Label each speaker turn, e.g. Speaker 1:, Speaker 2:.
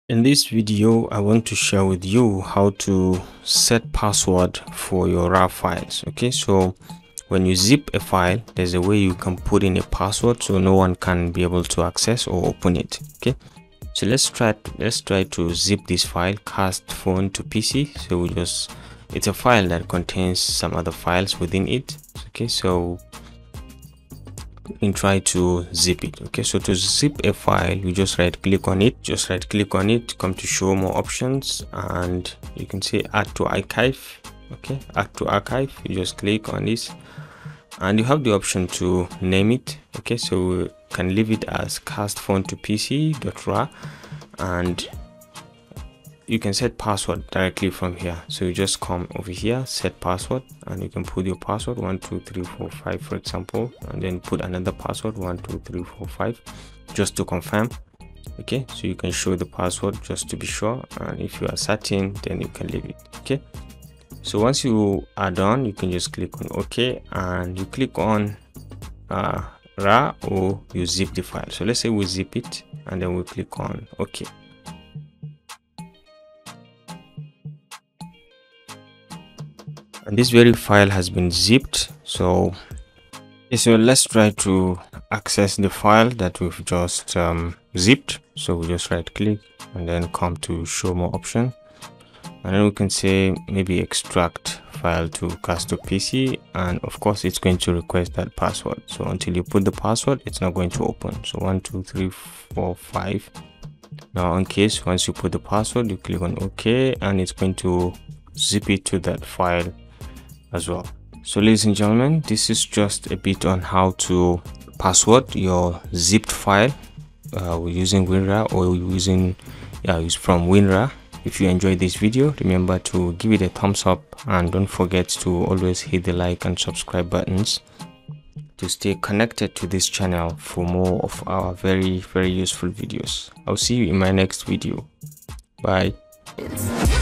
Speaker 1: In this video, I want to share with you how to set password for your RAR files. Okay, so when you zip a file, there's a way you can put in a password so no one can be able to access or open it. Okay, so let's try to zip this file, cast phone to PC. So it's a file that contains some other files within it. Okay, so you can try to zip it. Okay, so to zip a file, you just right click on it, come to show more options, and you can say add to archive. Okay, add to archive, you just click on this and you have the option to name it. Okay, so we can leave it as cast phone to pc.rar, and you can set password directly from here. So you just come over here, set password, and you can put your password 12345, for example, and then put another password 12345 just to confirm. Okay, so you can show the password just to be sure, and if you are certain, then you can leave it. Okay, so once you are done, you can just click on OK, and you click on RAR, or you zip the file. So let's say we zip it, and then we click on OK. And this very file has been zipped. So let's try to access the file that we've just zipped. So we just right click and then come to show more option, and then we can say maybe extract file to cast to PC, and of course it's going to request that password. So until you put the password, it's not going to open. So 12345. Now in case once you put the password, you click on OK, and it's going to zip it to that file as well. So ladies and gentlemen, this is just a bit on how to password your zipped file using WinRAR, or using from WinRAR. If you enjoyed this video, remember to give it a thumbs up, and don't forget to always hit the like and subscribe buttons to stay connected to this channel for more of our very useful videos. I'll see you in my next video. Bye.